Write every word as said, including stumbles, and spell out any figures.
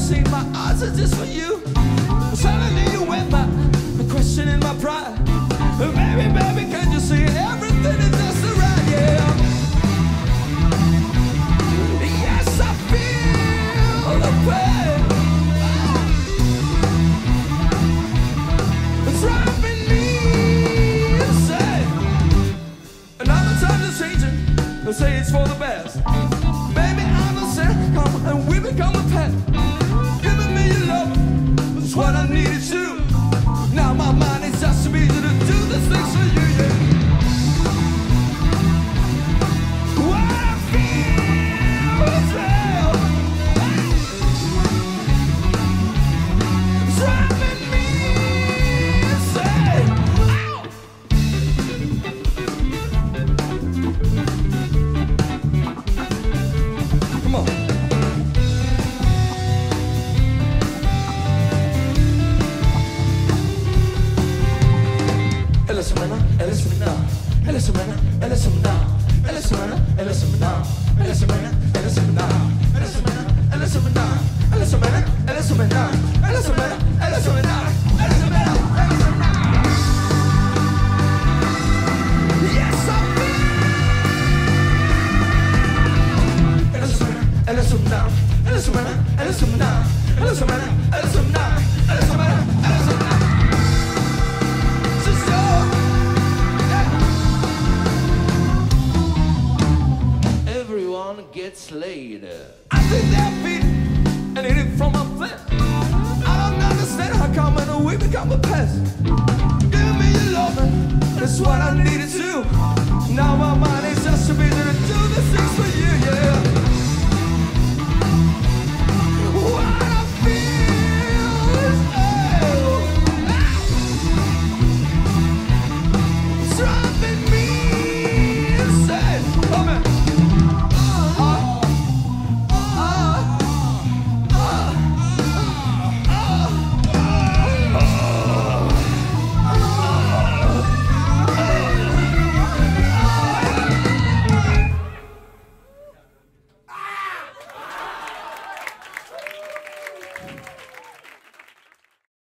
see my eyes are just for you. Suddenly you went by, questioning my pride. Baby, baby, can't you see everything is just right? Yeah. Yes, I feel the pain. It's driving me insane. Another time to change it, they say it's for the best. Baby, I'm a sin, come and we become a pet. Giving me your love, that's what I needed to. Now my mind is just too busy to do the things for you, yeah. What I feel is real. It's driving me insane. Ow! Come on. Ella semana, ella semana, ella semana, ella semana, ella semana, ella semana, ella semana, ella semana, ella semana, ella semana, ella semana, ella semana, ella semana, ella semana, ella semana, ella semana. Yes, I feel. Ella semana, ella semana, ella semana, ella semana, ella semana, ella semana, ella semana, ella semana. Gets laid. I think they're feet and eat it from my flesh. I don't understand how come and we become a pest. Give me your loving, that's what I needed to. Now my mind is just too busy to do the things for you, yeah.